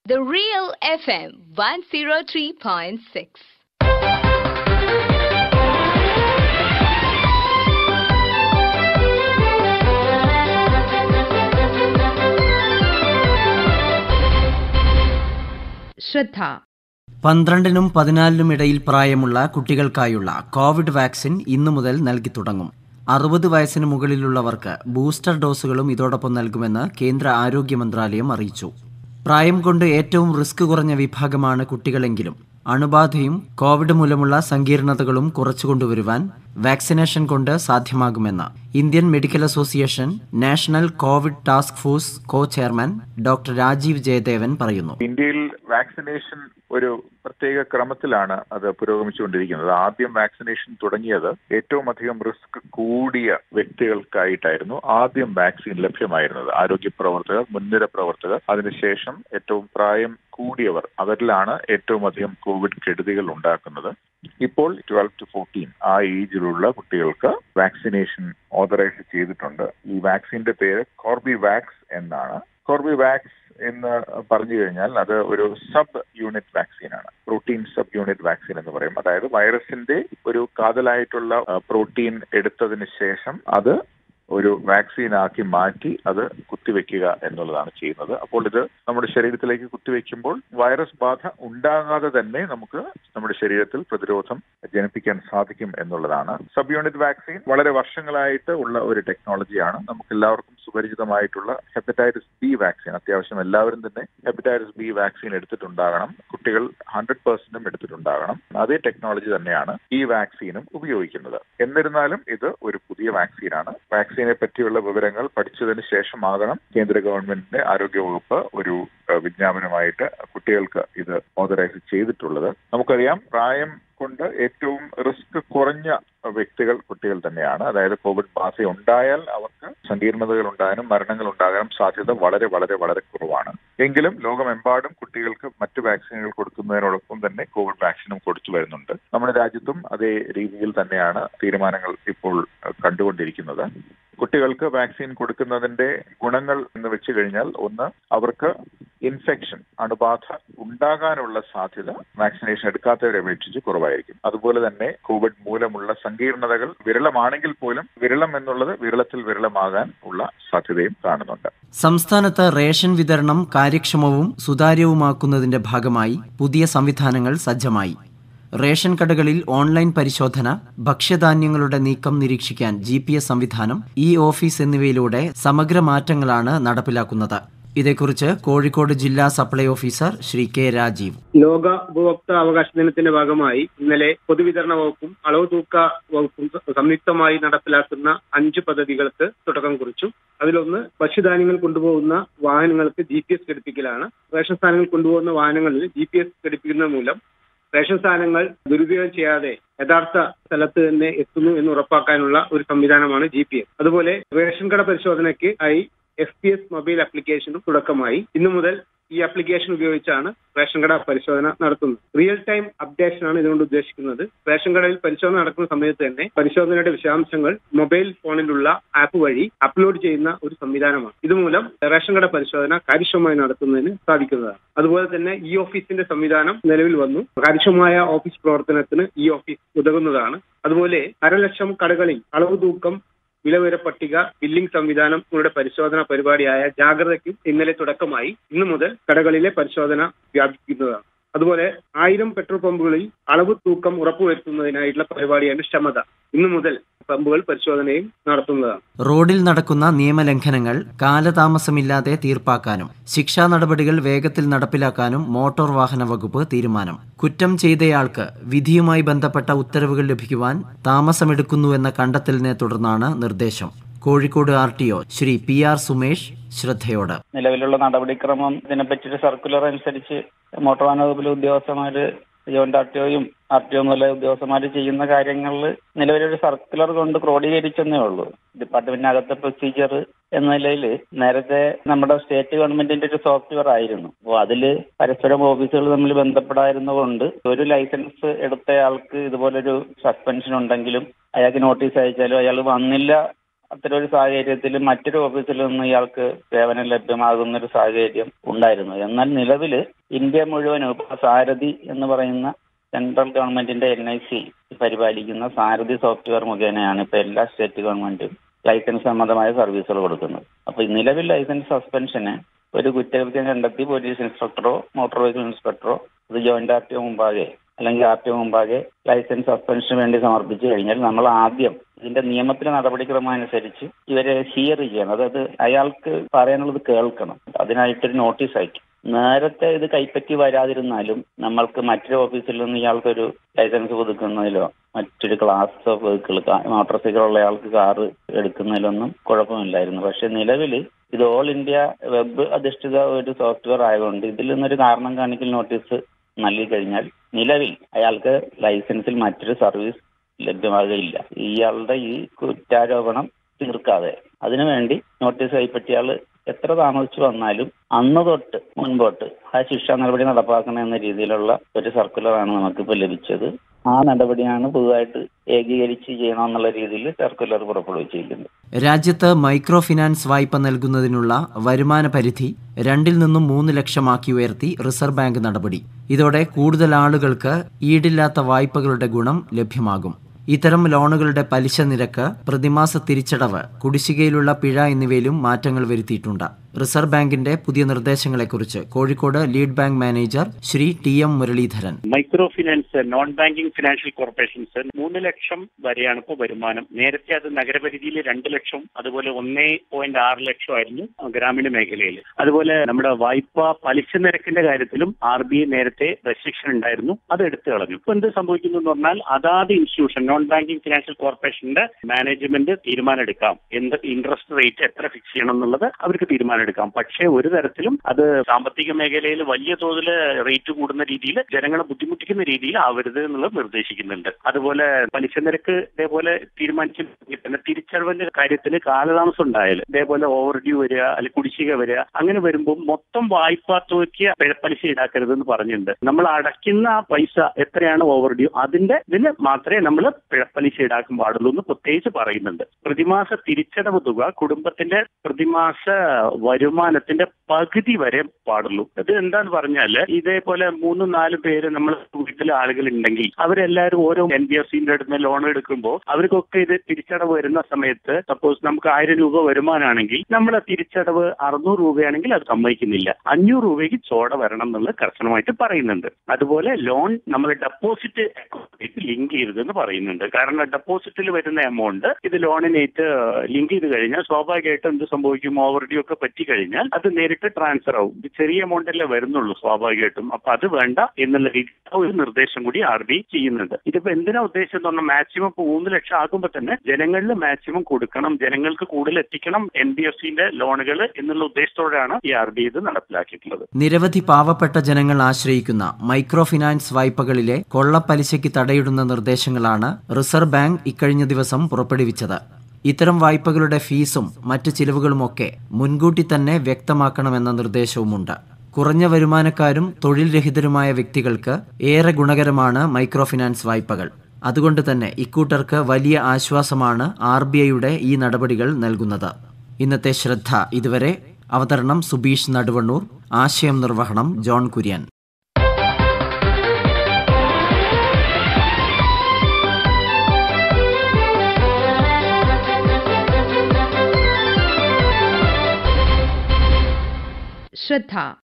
The Real FM 103.6. Sradha. 12-നും 14-നും ഇടയിൽ പ്രായമുള്ള കുട്ടികൾക്കായുള്ള കോവിഡ് വാക്സിൻ ഇന്നു മുതൽ നൽകി തുടങ്ങും. 60 വയസ്സിന് മുകളിലുള്ളവർക്ക് ബൂസ്റ്റർ ഡോസുകളും ഇതോടൊപ്പം നൽകുമെന്ന് കേന്ദ്ര ആരോഗ്യ മന്ത്രാലയം അറിയിച്ചു. പ്രായം കൊണ്ട് ഏറ്റവും റിസ്ക് കുറഞ്ഞ വിഭാഗമാണ് കുട്ടികളെങ്കിലും അണുബാധയും കോവിഡ് മൂലമുള്ള സങ്കീർണതകളും കുറച്ചുകൊണ്ടുവരുവാൻ വാക്സിനേഷൻ കൊണ്ട് സാധ്യമാകുമെന്ന് Indian medical association national COVID task force chairman doctor Rajeev Jayadevan പറയുന്നു. ഇന്ത്യയിൽ വാക്സിനേഷൻ ഒരു പ്രത്യേക ക്രമത്തിലാണ് അത് പുരോഗമിച്ചുകൊണ്ടിരിക്കുന്നത്. ആദ്യം വാക്സിനേഷൻ തുടങ്ങിയത് ഏറ്റവും അധികം റിസ്ക് കൂടിയ വ്യക്തികൾക്കായിട്ടായിരുന്നു ആദ്യം വാക്സിൻ ലഭ്യമായിരുന്നത്. ആരോഗ്യ പ്രവർത്തകർ, മുൻനിര പ്രവർത്തകർ, അതിനുശേഷം ഏറ്റവും പ്രായം കൂടിയവർ, അവരിലാണ് ഏറ്റവും അധികം കോവിഡ് കെടുതികൾ ഉണ്ടാക്കുന്നത്. ഇപ്പോൾ 12 to 14 ആ ഏജിലുള്ള കുട്ടികൾക്ക് വാക്സിനേഷൻ ഓതറൈസ് ചെയ്തിട്ടുണ്ട്. ഈ വാക്സിന്റെ പേര് കോർബിവാക്സ് എന്നാണ്. കോർബിവാക്സ് എന്ന് പറഞ്ഞു കഴിഞ്ഞാൽ അത് ഒരു സബ് യൂണിറ്റ് വാക്സിനാണ്. പ്രോട്ടീൻ സബ് യൂണിറ്റ് വാക്സിൻ എന്ന് പറയും. അതായത് വൈറസിന്റെ ഒരു കാതലായിട്ടുള്ള പ്രോട്ടീൻ എടുത്തതിന് ശേഷം അത് ഒരു വാക്സിനാക്കി മാറ്റി അത് കുത്തിവെക്കുക എന്നുള്ളതാണ് ചെയ്യുന്നത്. അപ്പോൾ ഇത് നമ്മുടെ ശരീരത്തിലേക്ക് കുത്തിവെക്കുമ്പോൾ വൈറസ് ബാധ ഉണ്ടാകാതെ തന്നെ നമുക്ക് നമ്മുടെ ശരീരത്തിൽ പ്രതിരോധം ജനിപ്പിക്കാൻ സാധിക്കും എന്നുള്ളതാണ്. സബ് യൂണിറ്റ് വാക്സിൻ വളരെ വർഷങ്ങളായിട്ട് ഉള്ള ഒരു ടെക്നോളജിയാണ്. നമുക്ക് എല്ലാവർക്കും സുപരിചിതമായിട്ടുള്ള ഹെപ്പറ്റൈറ്റിസ് ബി വാക്സിൻ, അത്യാവശ്യം എല്ലാവരും തന്നെ ഹെപ്പറ്റൈറ്റിസ് ബി വാക്സിൻ എടുത്തിട്ടുണ്ടാകണം. കുട്ടികൾ 100% എടുത്തിട്ടുണ്ടാകണം. അതേ ടെക്നോളജി തന്നെയാണ് ഈ വാക്സിനും ഉപയോഗിക്കുന്നത്. എന്നിരുന്നാലും ഇത് ഒരു പുതിയ വാക്സിനാണ്. വാക്സിനെ പറ്റിയുള്ള വിവരങ്ങൾ പഠിച്ചതിന് ശേഷമാകണം കേന്ദ്ര ഗവൺമെന്റിന്റെ ആരോഗ്യവകുപ്പ് ഒരു വിജ്ഞാപനമായിട്ട് കുട്ടികൾക്ക് ഇത് ഓതറൈസ് ചെയ്തിട്ടുള്ളത്. നമുക്കറിയാം, പ്രായം കൊണ്ട് ഏറ്റവും റിസ്ക് കുറഞ്ഞ വ്യക്തികൾ കുട്ടികൾ തന്നെയാണ്. അതായത് കോവിഡ് ബാധ ഉണ്ടായാൽ അവർക്ക് സങ്കീർണതകൾ ഉണ്ടാകാനും മരണങ്ങൾ ഉണ്ടാകാനും സാധ്യത വളരെ വളരെ വളരെ കുറവാണ്. എങ്കിലും ലോകമെമ്പാടും കുട്ടികൾക്ക് മറ്റു വാക്സിനുകൾ കൊടുക്കുന്നതിനോടൊപ്പം തന്നെ കോവിഡ് വാക്സിനും കൊടുത്തു വരുന്നുണ്ട്. നമ്മുടെ രാജ്യത്തും അതേ രീതിയിൽ തന്നെയാണ് തീരുമാനങ്ങൾ ഇപ്പോൾ കണ്ടുകൊണ്ടിരിക്കുന്നത്. കുട്ടികൾക്ക് വാക്സിൻ കൊടുക്കുന്നതിന്റെ ഗുണങ്ങൾ എന്ന് വെച്ച് കഴിഞ്ഞാൽ, ഒന്ന്, അവർക്ക് ഇൻഫെക്ഷൻ, അണുബാധ ഉണ്ടാകാനുള്ള സാധ്യത വാക്സിനേഷൻ എടുക്കാത്തവരെ അപേക്ഷിച്ച് കുറവായിരിക്കും. അതുപോലെ തന്നെ കോവിഡ് മൂലമുള്ള സങ്കീർണതകൾ വിരളമാണെങ്കിൽ പോലും വിരളം എന്നുള്ളത് വിരളത്തിൽ വിരളമാകാൻ ഉള്ള സാധ്യതയും കാണുന്നുണ്ട്. സംസ്ഥാനത്ത് റേഷൻ വിതരണം കാര്യക്ഷമവും സുതാര്യവുമാക്കുന്നതിന്റെ ഭാഗമായി പുതിയ സംവിധാനങ്ങൾ സജ്ജമായി. റേഷൻ കടകളിൽ ഓൺലൈൻ പരിശോധന, ഭക്ഷ്യധാന്യങ്ങളുടെ നീക്കം നിരീക്ഷിക്കാൻ GPS സംവിധാനം, ഓഫീസ് എന്നിവയിലൂടെ സമഗ്ര മാറ്റങ്ങളാണ് നടപ്പിലാക്കുന്നത്. ഇതേക്കുറിച്ച് കോഴിക്കോട് ജില്ലാ supply officer Shri K Rajeev. ലോക ഉപഭോക്തൃ അവകാശ ദിനത്തിന്റെ ഭാഗമായി ഇന്നലെ പൊതുവിതരണ വകുപ്പും അളവ് തൂക്ക വകുപ്പും സംയുക്തമായി നടപ്പിലാക്കുന്ന 5 പദ്ധതികൾക്ക് തുടക്കം കുറിച്ചു. അതിലൊന്ന്, ഭക്ഷ്യധാന്യങ്ങൾ കൊണ്ടുപോകുന്ന വാഹനങ്ങൾക്ക് GPS ഘടിപ്പിക്കലാണ്. റേഷൻ സാധനങ്ങൾ കൊണ്ടുപോകുന്ന വാഹനങ്ങളിൽ GPS ഘടിപ്പിക്കുന്നത് മൂലം റേഷൻ സാധനങ്ങൾ ദുരുപയോഗം ചെയ്യാതെ യഥാർത്ഥ സ്ഥലത്ത് തന്നെ എത്തുന്നു എന്ന് ഉറപ്പാക്കാനുള്ള ഒരു സംവിധാനമാണ് GPS. അതുപോലെ റേഷൻ കട പരിശോധനയ്ക്ക് ആയി FPS മൊബൈൽ ആപ്ലിക്കേഷനും തുടക്കമായി. ഇന്നു മുതൽ ഈ ആപ്ലിക്കേഷൻ ഉപയോഗിച്ചാണ് റേഷൻ കട പരിശോധന നടത്തുന്നത്. റിയൽ ടൈം അപ്ഡേഷൻ ആണ് ഇതുകൊണ്ട് ഉദ്ദേശിക്കുന്നത്. റേഷൻ കടയിൽ പരിശോധന നടക്കുന്ന സമയത്ത് തന്നെ പരിശോധനയുടെ വിശദാംശങ്ങൾ മൊബൈൽ ഫോണിലുള്ള ആപ്പ് വഴി അപ്ലോഡ് ചെയ്യുന്ന ഒരു സംവിധാനമാണ്. ഇതുമൂലം റേഷൻ കട പരിശോധന കാര്യക്ഷമമായി നടത്തുന്നതിന് സാധിക്കുന്നതാണ്. അതുപോലെ തന്നെ ഓഫീസിന്റെ സംവിധാനം നിലവിൽ വന്നു. കാര്യക്ഷമമായ ഓഫീസ് പ്രവർത്തനത്തിന് ഓഫീസ് ഉതകുന്നതാണ്. അതുപോലെ 1,00,000 കടകളിൽ അളവ് തൂക്കം, വിലവിവര പട്ടിക, ബില്ലിംഗ് സംവിധാനം ഉൾപ്പെടെ പരിശോധന പരിപാടിയായ ജാഗ്രതയ്ക്കും ഇന്നലെ തുടക്കമായി. ഇന്നു മുതൽ കടകളിലെ പരിശോധന വ്യാപിക്കുന്നതാണ്. അതുപോലെ 1000 പെട്രോൾ പമ്പുകളിൽ അളവ് തൂക്കം ഉറപ്പുവരുത്തുന്നതിനായിട്ടുള്ള പരിപാടിയാണ് ക്ഷമത. ഇന്നു മുതൽ പമ്പുകൾ പരിശോധനയും നടത്തുന്നതാണ്. റോഡിൽ നടക്കുന്ന നിയമലംഘനങ്ങൾ കാലതാമസമില്ലാതെ തീർപ്പാക്കാനും ശിക്ഷാ നടപടികൾ വേഗത്തിൽ നടപ്പിലാക്കാനും മോട്ടോർ വാഹന വകുപ്പ് തീരുമാനം. കുറ്റം ചെയ്തയാൾക്ക് വിധിയുമായി ബന്ധപ്പെട്ട ഉത്തരവുകൾ ലഭിക്കുവാൻ താമസമെടുക്കുന്നുവെന്ന കണ്ടെത്തലിനെ തുടർന്നാണ് നിർദ്ദേശം. Kozhikode RTO Shri PR Sumesh ശ്രദ്ധയോട്. നിലവിലുള്ള നടപടിക്രമം ഇതിനെപ്പറ്റിയൊരു സർക്കുലർ അനുസരിച്ച് മോട്ടോർ വാഹന വകുപ്പിലെ ഉദ്യോഗസ്ഥന്മാര്, ജോയിന്റ് RTOയും RTO മുതല ഉദ്യോഗസ്ഥന്മാർ ചെയ്യുന്ന കാര്യങ്ങളിൽ നിലവിലൊരു സർക്കുലർ കൊണ്ട് ക്രോഡീകരിച്ചെന്നേ ഉള്ളൂ. ഡിപ്പാർട്ട്മെന്റിനകത്തെ പ്രൊസീജിയർ എന്ന നിലയിൽ നേരത്തെ നമ്മുടെ സ്റ്റേറ്റ് ഗവൺമെന്റിന്റെ ഒരു സോഫ്റ്റ്വെയർ ആയിരുന്നു. അപ്പോൾ അതിൽ പരസ്പരം ഓഫീസുകൾ തമ്മിൽ ബന്ധപ്പെടായിരുന്നതുകൊണ്ട് ഒരു ലൈസൻസ് എടുത്തയാൾക്ക് ഇതുപോലൊരു സസ്പെൻഷൻ ഉണ്ടെങ്കിലും അയാൾക്ക് നോട്ടീസ് അയച്ചാലും അയാൾ വന്നില്ല അത്തരമൊരു സാഹചര്യത്തിൽ മറ്റൊരു ഓഫീസിൽ നിന്ന് ഇയാൾക്ക് സേവനം ലഭ്യമാകുന്ന ഒരു സാഹചര്യം ഉണ്ടായിരുന്നു. എന്നാൽ നിലവിൽ ഇന്ത്യ മുഴുവനും ഇപ്പോൾ സാരഥി എന്ന് പറയുന്ന സെൻട്രൽ ഗവൺമെന്റിന്റെ NIC പരിപാലിക്കുന്ന സാരഥി സോഫ്റ്റ്വെയർ മുഖേനയാണ് ഇപ്പോൾ എല്ലാ സ്റ്റേറ്റ് ഗവൺമെന്റും ലൈസൻസ് സംബന്ധമായ സർവീസുകൾ കൊടുക്കുന്നത്. അപ്പോൾ നിലവിൽ ലൈസൻസ് സസ്പെൻഷന് ഒരു കുറ്റകൃത്യം കണ്ടെത്തി പോലീസ് ഇൻസ്പെക്ടറോ മോട്ടോർ വെഹിക്കിൾ ഇൻസ്പെക്ടറോ അത് ജോയിന്റ് RTO മുമ്പാകെ അല്ലെങ്കിൽ RTO മുമ്പാകെ ലൈസൻസ് സസ്പെൻഷന് വേണ്ടി സമർപ്പിച്ചു കഴിഞ്ഞാൽ നമ്മൾ ആദ്യം ഇതിന്റെ നിയമത്തിലെ നടപടിക്രമം അനുസരിച്ച് ഇവരെ ഹിയർ ചെയ്യണം. അതായത് അയാൾക്ക് പറയാനുള്ളത് കേൾക്കണം. അതിനായിട്ടൊരു നോട്ടീസ് അയക്കും. നേരത്തെ ഇത് കൈപ്പറ്റി വരാതിരുന്നാലും നമ്മൾക്ക് മറ്റൊരു ഓഫീസിൽ നിന്ന് ഇയാൾക്കൊരു ലൈസൻസ് പുതുക്കുന്നതിലോ മറ്റൊരു class of vehicle motorcycle ഉള്ള ആൾക്ക് കാറ് എടുക്കുന്നതിലൊന്നും കുഴപ്പമില്ലായിരുന്നു. പക്ഷെ നിലവിൽ ഇത് ഓൾ ഇന്ത്യ വെബ് അധിഷ്ഠിത ഒരു സോഫ്റ്റ്വെയർ ആയതുകൊണ്ട് ഇതിൽ നിന്നൊരു കാരണം കാണിക്കൽ നോട്ടീസ് നൽകി കഴിഞ്ഞാൽ നിലവിൽ അയാൾക്ക് ലൈസൻസിൽ മറ്റൊരു സർവീസ് ലഭ്യമാകുകയില്ല. ഇയാളുടെ ഈ കുറ്റാരോപണം തീർക്കാതെ അതിനുവേണ്ടി നോട്ടീസ് കൈപ്പറ്റിയാൽ എത്ര താമസിച്ചു വന്നാലും അന്ന് തൊട്ട് മുൻപോട്ട് ആ ശിക്ഷാ നടപടി നടപ്പാക്കണം എന്ന രീതിയിലുള്ള ഒരു സർക്കുലറാണ് നമുക്കിപ്പോൾ ലഭിച്ചത്. ആ നടപടിയാണ് പുതുതായിട്ട് ഏകീകരിച്ച് ചെയ്യണമെന്നുള്ള രീതിയിൽ സർക്കുലർ പുറപ്പെടുവിച്ചിരിക്കുന്നത്. രാജ്യത്ത് മൈക്രോ ഫിനാൻസ് വായ്പ നൽകുന്നതിനുള്ള വരുമാന പരിധി 2 നിന്നും 3 ലക്ഷമാക്കി ഉയർത്തി റിസർവ് ബാങ്ക് നടപടി. ഇതോടെ കൂടുതൽ ആളുകൾക്ക് ഈടില്ലാത്ത വായ്പകളുടെ ഗുണം ലഭ്യമാകും. ഇത്തരം ലോണുകളുടെ പലിശ നിരക്ക്, പ്രതിമാസ തിരിച്ചടവ്, കുടിശ്ശികയിലുള്ള പിഴ എന്നിവയിലും മാറ്റങ്ങൾ വരുത്തിയിട്ടുണ്ട്. റിസർവ് ബാങ്കിന്റെ പുതിയ നിർദ്ദേശങ്ങളെക്കുറിച്ച് Kozhikode lead bank manager Shri TM Muraleedharan. Microfinance, non banking financial corporations 3 ലക്ഷം വരെയാണ് ഇപ്പോൾ വരുമാനം. നേരത്തെ അത് നഗരപരിധിയിൽ 2 ലക്ഷം, അതുപോലെ 1.6 ലക്ഷമായിരുന്നു ഗ്രാമീണ മേഖലയിൽ. അതുപോലെ നമ്മുടെ വായ്പ പലിശ നിരക്കിന്റെ കാര്യത്തിലും RBI നേരത്തെ റെസ്ട്രിക്ഷൻ ഉണ്ടായിരുന്നു, അത് എടുത്തു കളഞ്ഞു. ഇപ്പൊ എന്ത് സംഭവിക്കുന്നു എന്ന് പറഞ്ഞാൽ അതാത് ഇൻസ്റ്റിറ്റ്യൂഷൻ നോൺ ബാങ്കിംഗ് ഫിനാൻഷ്യൽ കോർപ്പറേഷന്റെ മാനേജ്മെന്റ് തീരുമാനമെടുക്കാം എന്ത് ഇൻട്രസ്റ്റ് റേറ്റ് എത്ര ഫിക്സ് ചെയ്യണം എന്നുള്ളത് അവർക്ക് തീരുമാനമെടുക്കാം. പക്ഷേ ഒരു തരത്തിലും അത് സാമ്പത്തിക മേഖലയിൽ വലിയ തോതിൽ റേറ്റ് കൂടുന്ന രീതിയിൽ ജനങ്ങളെ ബുദ്ധിമുട്ടിക്കുന്ന രീതിയിൽ ആവരുത് എന്നുള്ളത് നിർദ്ദേശിക്കുന്നുണ്ട്. അതുപോലെ പലിശ നിരക്ക് ഇതേപോലെ തീരുമാനിക്കുന്ന തിരിച്ചടവിന്റെ കാര്യത്തിൽ കാലതാമസം ഉണ്ടായാൽ ഇതേപോലെ ഓവർ ഡ്യൂ വരിക അല്ലെങ്കിൽ കുടിശ്ശിക വരിക, അങ്ങനെ വരുമ്പോൾ മൊത്തം വായ്പാ തുകയ്ക്ക് പിഴപ്പലിശ ഈടാക്കരുതെന്ന് പറഞ്ഞിട്ടുണ്ട്. നമ്മൾ അടയ്ക്കുന്ന ആ പൈസ എത്രയാണ് ഓവർ ഡ്യൂ അതിന്റെ ഇതിന് മാത്രമേ നമ്മൾ പിഴപ്പലിശ ഈടാക്കാൻ പാടുള്ളൂ എന്ന് പ്രത്യേകിച്ച് പറയുന്നുണ്ട്. പ്രതിമാസ തിരിച്ചടവ് തുക കുടുംബത്തിന്റെ പ്രതിമാസ വരുമാനത്തിന്റെ പകുതി വരെ പാടുള്ളൂ. ഇത് എന്താന്ന് പറഞ്ഞാൽ ഇതേപോലെ 3-4 പേര് നമ്മൾ വീട്ടിലെ ആളുകൾ ഉണ്ടെങ്കിൽ അവരെല്ലാവരും ഓരോ NBFCന്റെ അടുത്ത് ലോൺ എടുക്കുമ്പോൾ അവർക്കൊക്കെ ഇത് തിരിച്ചടവ് വരുന്ന സമയത്ത് സപ്പോസ് നമുക്ക് 1000 രൂപ വരുമാനമാണെങ്കിൽ നമ്മളെ തിരിച്ചടവ് 600 രൂപയാണെങ്കിൽ അത് സമ്മതിക്കുന്നില്ല. 500 രൂപയ്ക്ക് ചോട വരണം എന്നുള്ളത് കർശനമായിട്ട് പറയുന്നുണ്ട്. അതുപോലെ ലോൺ നമ്മൾ ഡെപ്പോസിറ്റ് അക്കൗണ്ടിലേക്ക് ലിങ്ക് ചെയ്തതെന്ന് പറയുന്നുണ്ട്. കാരണം ഡെപ്പോസിറ്റിൽ വരുന്ന എമൗണ്ട് ഇത് ലോണിനായിട്ട് ലിങ്ക് ചെയ്ത് കഴിഞ്ഞാൽ സ്വാഭാവികമായിട്ടും എന്ത് സംഭവിക്കും, ഓവർ ഡ്യൂ ഒക്കെ പറ്റി കഴിഞ്ഞാൽ അത് നേരിട്ട് ട്രാൻസ്ഫർ ആവും. ഇത് ചെറിയ എമൗണ്ടല്ലേ വരുന്നുള്ളൂ സ്വാഭാവികമായിട്ടും. അപ്പൊ അത് വേണ്ട എന്നുള്ള രീതിയിൽ ഒരു നിർദ്ദേശം കൂടി RBI ചെയ്യുന്നുണ്ട്. ഇതിപ്പോ എന്തിനാ ഉദ്ദേശം എന്ന് പറഞ്ഞാൽ മാക്സിമം 3 ലക്ഷം ആകുമ്പോൾ തന്നെ ജനങ്ങളിൽ മാക്സിമം കൊടുക്കണം, ജനങ്ങൾക്ക് കൂടുതൽ എത്തിക്കണം NBFCന്റെ ലോണുകൾ എന്നുള്ള ഉദ്ദേശത്തോടെയാണ് ഈ RBI ഇത് നടപ്പിലാക്കിയിട്ടുള്ളത്. നിരവധി പാവപ്പെട്ട ജനങ്ങൾ ആശ്രയിക്കുന്ന മൈക്രോ ഫിനാൻസ് വായ്പകളിലെ കൊള്ളപ്പലിശയ്ക്ക് തടയിടുന്ന നിർദ്ദേശങ്ങളാണ് റിസർവ് ബാങ്ക് ഇക്കഴിഞ്ഞ ദിവസം പുറപ്പെടുവിച്ചത്. ഇത്തരം വായ്പകളുടെ ഫീസും മറ്റ് ചിലവുകളുമൊക്കെ മുൻകൂട്ടി തന്നെ വ്യക്തമാക്കണമെന്ന നിർദ്ദേശവുമുണ്ട്. കുറഞ്ഞ വരുമാനക്കാരും തൊഴിൽ രഹിതരുമായ വ്യക്തികൾക്ക് ഏറെ ഗുണകരമാണ് മൈക്രോ ഫിനാൻസ് വായ്പകൾ. അതുകൊണ്ട് തന്നെ ഇക്കൂട്ടർക്ക് വലിയ ആശ്വാസമാണ് RBIയുടെ ഈ നടപടികൾ നൽകുന്നത്. ഇന്നത്തെ ശ്രദ്ധ ഇതുവരെ. അവതരണം സുബീഷ് നടുവണ്ണൂർ. ആശയം നിർവഹണം ജോൺ കുര്യൻ. Sradha.